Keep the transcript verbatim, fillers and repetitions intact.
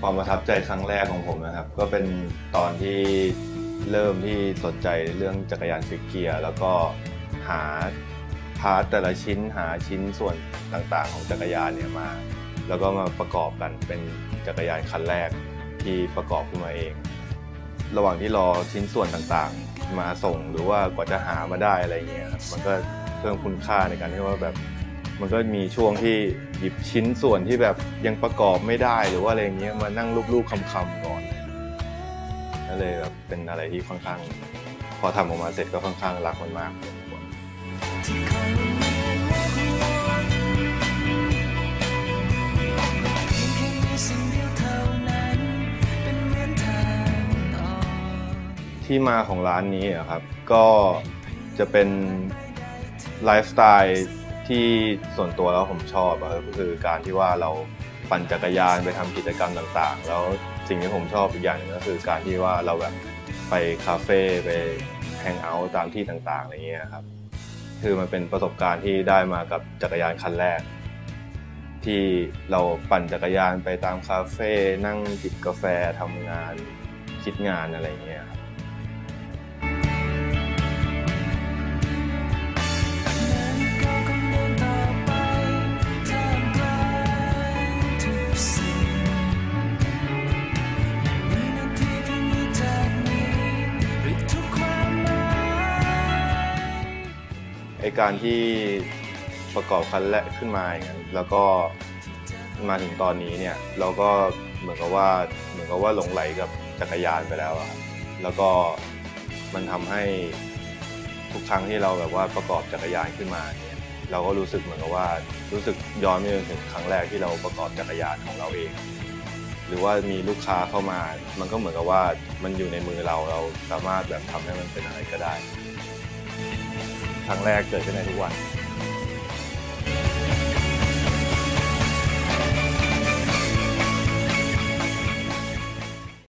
ความประทับใจครั้งแรกของผมนะครับก็เป็นตอนที่เริ่มที่สนใจเรื่องจักรยานฟิกเกียร์แล้วก็หาพาร์ทแต่ละชิ้นหาชิ้นส่วนต่างๆของจักรยานเนี่ยมาแล้วก็มาประกอบกันเป็นจักรยานคันแรกที่ประกอบขึ้นมาเองระหว่างที่รอชิ้นส่วนต่างๆมาส่งหรือว่ากว่าจะหามาได้อะไรเงี้ยมันก็เพิ่มคุณค่าในการที่ว่าแบบมันก็มีช่วงที่หยิบชิ้นส่วนที่แบบยังประกอบไม่ได้หรือว่าอะไรเงี้ยมานั่งรูปๆคำๆก่อนก็เลยแบบเป็นอะไรที่ค่อนข้างพอทำออกมาเสร็จก็ค่อนข้างรักมันมากที่มาของร้านนี้ครับก็จะเป็นไลฟ์สไตล์ที่ส่วนตัวแล้วผมชอบก็คือการที่ว่าเราปั่นจักรยานไปทำกิจกรรมต่างๆแล้วสิ่งที่ผมชอบอีกอย่างนึงก็คือการที่ว่าเราแบบไปคาเฟ่ไปแฮงเอาท์ตามที่ต่างๆอะไรเงี้ยครับคือมันเป็นประสบการณ์ที่ได้มากับจักรยานคันแรกที่เราปั่นจักรยานไปตามคาเฟ่นั่งจิบกาแฟทำงานคิดงานอะไรเงี้ยครับไอการที่ประกอบคันแรกขึ้นมาอย่างนั้นแล้วก็มาถึงตอนนี้เนี่ยเราก็เหมือนกับว่าเหมือนกับว่าหลงไหลกับจักรยานไปแล้วครับแล้วก็มันทำให้ทุกครั้งที่เราแบบว่าประกอบจักรยานขึ้นมาเนี่ยเราก็รู้สึกเหมือนกับว่ารู้สึกย้อนไปถึงครั้งแรกที่เราประกอบจักรยานของเราเองหรือว่ามีลูกค้าเข้ามามันก็เหมือนกับว่ามันอยู่ในมือเราเราสามารถแบบทำให้มันเป็นอะไรก็ได้ครั้งแรกเกิดขึ้นในทุกวัน